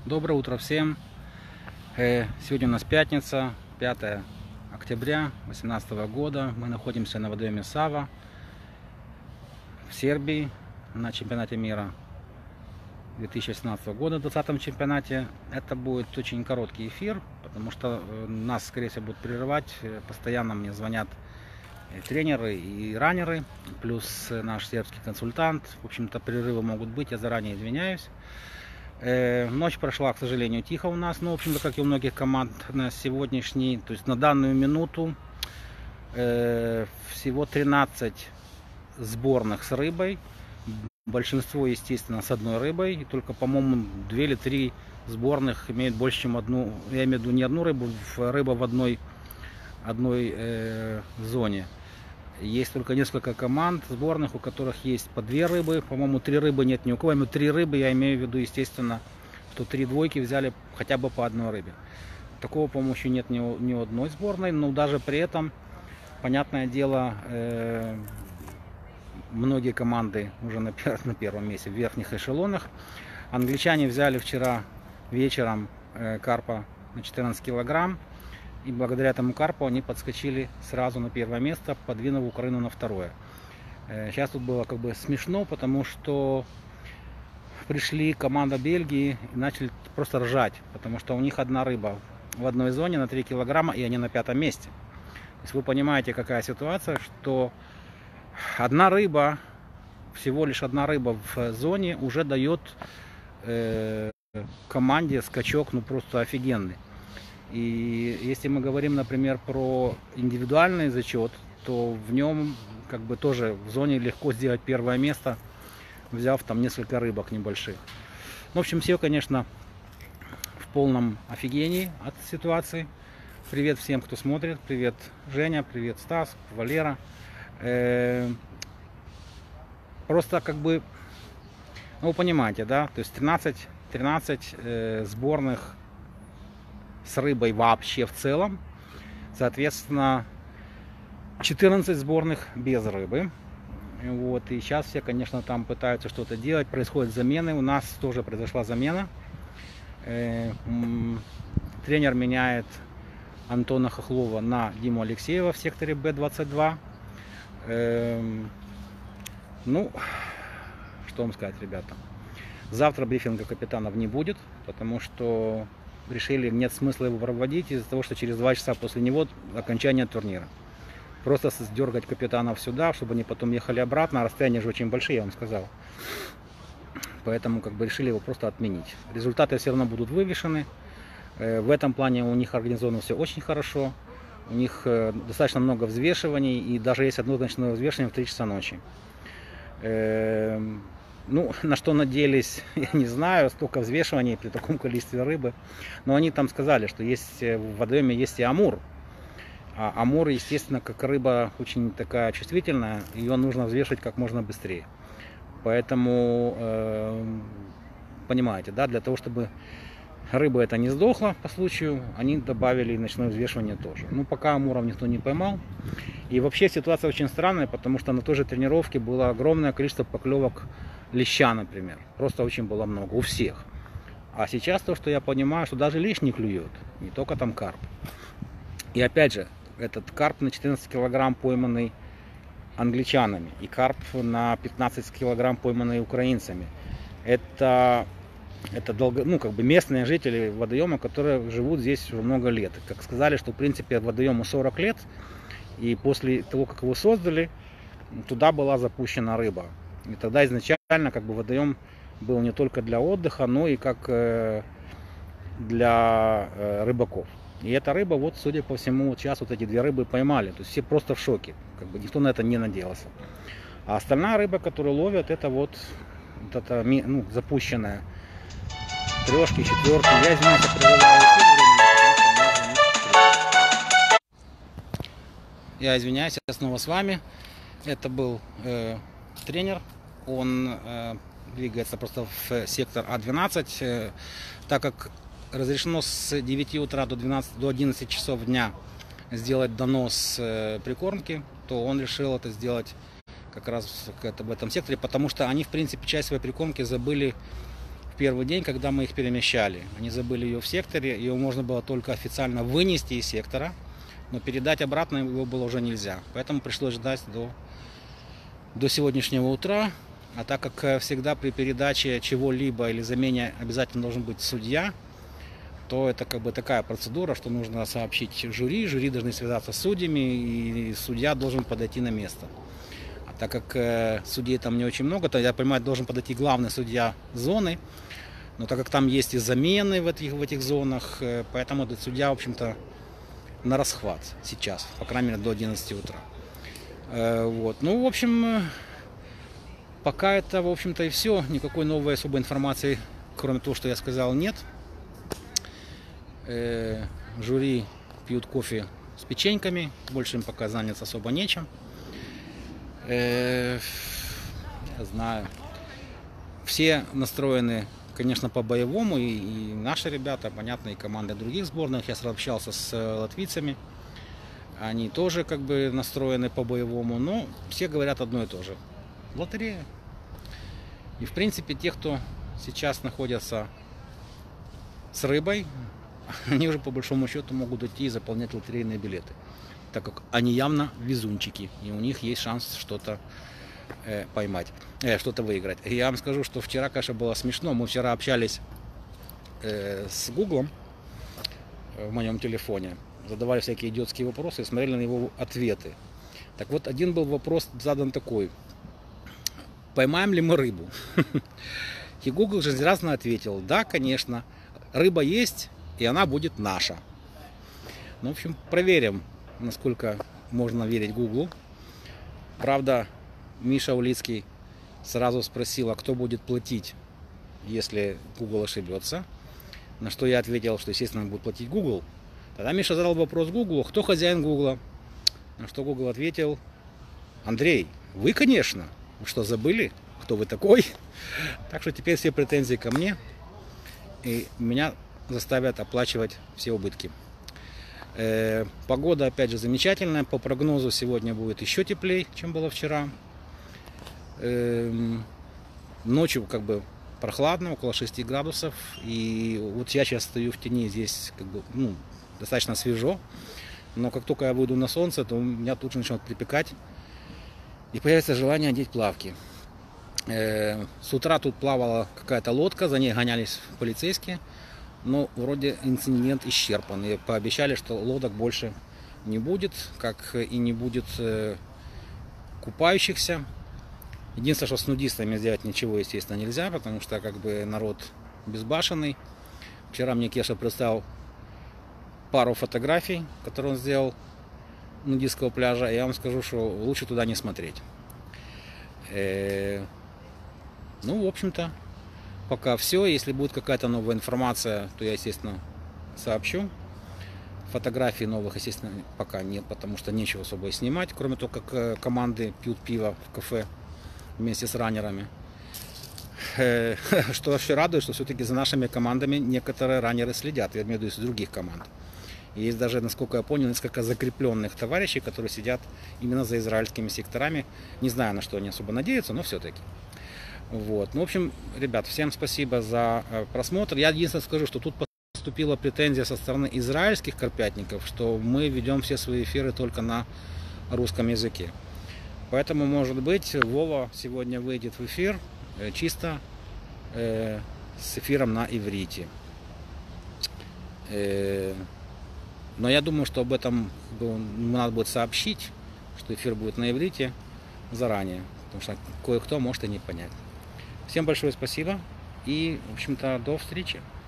Доброе утро всем. Сегодня у нас пятница, 5 октября 2018 года. Мы находимся на водоеме Сава в Сербии на чемпионате мира 2018 года, 20-м чемпионате. Это будет очень короткий эфир, потому что нас, скорее всего, будут прерывать. Постоянно мне звонят тренеры и раннеры, плюс наш сербский консультант. В общем-то, перерывы могут быть, я заранее извиняюсь. Ночь прошла, к сожалению, тихо у нас, но, в общем-то, как и у многих команд на сегодняшний, то есть на данную минуту всего 13 сборных с рыбой. Большинство, естественно, с одной рыбой. И только, по-моему, 2 или 3 сборных имеют больше, чем одну. Я имею в виду не одну рыбу, рыба в одной зоне. Есть только несколько команд сборных, у которых есть по 2 рыбы. По-моему, 3 рыбы нет ни у кого. 3 рыбы, я имею в виду, естественно, что 3 двойки взяли хотя бы по одной рыбе. Такого, по-моему, еще нет ни у одной сборной. Но даже при этом, понятное дело, многие команды уже на первом месте в верхних эшелонах. Англичане взяли вчера вечером карпа на 14 килограмм. И благодаря этому карпу они подскочили сразу на первое место, подвинув Украину на второе. Сейчас тут было как бы смешно, потому что пришли команда Бельгии и начали просто ржать, потому что у них одна рыба в одной зоне на 3 килограмма, и они на 5-м месте. То есть вы понимаете, какая ситуация, что одна рыба, всего лишь одна рыба в зоне уже дает команде скачок, ну просто офигенный. И если мы говорим, например, про индивидуальный зачет, то в нем как бы тоже в зоне легко сделать первое место, взяв там несколько рыбок небольших. В общем, все, конечно, в полном офигении от ситуации. Привет всем, кто смотрит. Привет, Женя, привет, Стас, Валера. Просто как бы, ну вы понимаете, да, то есть 13 сборных с рыбой вообще в целом, соответственно 14 сборных без рыбы. Вот, и сейчас все, конечно, там пытаются что-то делать, происходят замены, у нас тоже произошла замена. Тренер меняет Антона Хохлова на Диму Алексеева в секторе Б-22. Ну, что вам сказать, ребята, завтра брифинга капитанов не будет, потому что решили, нет смысла его проводить из-за того, что через 2 часа после него окончание турнира. Просто сдергать капитанов сюда, чтобы они потом ехали обратно, а расстояния же очень большие, я вам сказал. Поэтому как бы решили его просто отменить. Результаты все равно будут вывешены. В этом плане у них организовано все очень хорошо. У них достаточно много взвешиваний, и даже есть одно ночное взвешивание в 3 часа ночи. Ну, на что надеялись, я не знаю, столько взвешиваний при таком количестве рыбы. Но они там сказали, что есть в водоеме есть и амур. А амур, естественно, как рыба очень такая чувствительная, ее нужно взвешивать как можно быстрее. Поэтому, понимаете, да, для того, чтобы рыба эта не сдохла по случаю, они добавили ночное взвешивание тоже. Ну, пока амуров никто не поймал. И вообще ситуация очень странная, потому что на той же тренировке было огромное количество поклевок леща, например. Просто очень было много, у всех. А сейчас то, что я понимаю, что даже лещ не клюет, не только там карп. И опять же, этот карп на 14 килограмм пойманный англичанами, и карп на 15 килограмм пойманный украинцами. Это ну, как бы местные жители водоема, которые живут здесь уже много лет. Как сказали, что в принципе водоему 40 лет, и после того, как его создали, туда была запущена рыба. И тогда изначально как бы водоем был не только для отдыха, но и как для рыбаков. И эта рыба, вот, судя по всему, вот сейчас вот эти 2 рыбы поймали. То есть все просто в шоке. Как бы никто на это не надеялся. А остальная рыба, которую ловят, это вот это, ну, запущенная. 3-ки, 4-ки. Я извиняюсь, прерываю эфир. Я извиняюсь, я снова с вами. Это был тренер. Он двигается просто в сектор А12, так как разрешено с 9 утра до 11 часов дня сделать донос прикормки, то он решил это сделать как раз в этом секторе, потому что они, в принципе, часть своей прикормки забыли первый день, когда мы их перемещали. Они забыли ее в секторе, ее можно было только официально вынести из сектора, но передать обратно его было уже нельзя. Поэтому пришлось ждать до сегодняшнего утра. А так как всегда при передаче чего-либо или замене обязательно должен быть судья, то это как бы такая процедура, что нужно сообщить жюри должны связаться с судьями, и судья должен подойти на место. А так как судей там не очень много, то, я понимаю, должен подойти главный судья зоны, но так как там есть и замены в этих зонах, поэтому этот судья, в общем-то, на расхват сейчас, по крайней мере, до 11 утра. Вот. Ну, в общем, пока это, в общем-то, и все. Никакой новой особой информации, кроме того, что я сказал, нет. Жюри пьют кофе с печеньками, больше им пока заняться особо нечем. Я знаю, все настроены, конечно, по-боевому, и наши ребята, понятно, и команды других сборных. Я общался с латвийцами, они тоже как бы настроены по-боевому, но все говорят одно и то же. Лотерея. И в принципе те, кто сейчас находятся с рыбой, они уже по большому счету могут идти и заполнять лотерейные билеты, так как они явно везунчики, и у них есть шанс что-то поймать, что-то выиграть. И я вам скажу, что вчера, конечно, было смешно. Мы вчера общались с Гуглом в моем телефоне, задавали всякие идиотские вопросы и смотрели на его ответы. Так вот, один был вопрос задан такой: поймаем ли мы рыбу? И Google жизнерадостно ответил: да, конечно, рыба есть, и она будет наша. Ну, в общем, проверим, насколько можно верить Гуглу. Правда, Миша Улицкий сразу спросил, а кто будет платить, если Google ошибется. На что я ответил, что, естественно, будет платить Google. Тогда Миша задал вопрос Гуглу: кто хозяин Гугла? На что Google ответил: Андрей, вы, конечно. Вы что, забыли, кто вы такой? Так что теперь все претензии ко мне, и меня заставят оплачивать все убытки. Погода, опять же, замечательная. По прогнозу сегодня будет еще теплее, чем было вчера. Ночью как бы прохладно, около 6 градусов. И вот я сейчас стою в тени, здесь как бы, достаточно свежо. Но как только я выйду на солнце, то у меня тут же начнет припекать. И появится желание одеть плавки. С утра тут плавала какая-то лодка, за ней гонялись полицейские. Но вроде инцидент исчерпан. И пообещали, что лодок больше не будет, как и не будет купающихся. Единственное, что с нудистами сделать ничего, естественно, нельзя, потому что как бы народ безбашенный. Вчера мне Кеша представил пару фотографий, которые он сделал нудистского пляжа. Я вам скажу, что лучше туда не смотреть. Ну, в общем-то, пока все. Если будет какая-то новая информация, то я, естественно, сообщу. Фотографий новых, естественно, пока нет, потому что нечего особо и снимать, кроме того, как команды пьют пиво в кафе вместе с раннерами. Что вообще радует, что все-таки за нашими командами некоторые раннеры следят, я имею в виду из других команд. И есть даже, насколько я понял, несколько закрепленных товарищей, которые сидят именно за израильскими секторами. Не знаю, на что они особо надеются, но все-таки. Вот. Ну, в общем, ребят, всем спасибо за просмотр. Я единственное скажу, что тут поступила претензия со стороны израильских карпятников, что мы ведем все свои эфиры только на русском языке. Поэтому, может быть, Вова сегодня выйдет в эфир чисто с эфиром на иврите. Но я думаю, что об этом надо будет сообщить, что эфир будет на иврите заранее, потому что кое-кто может и не понять. Всем большое спасибо и, в общем-то, до встречи.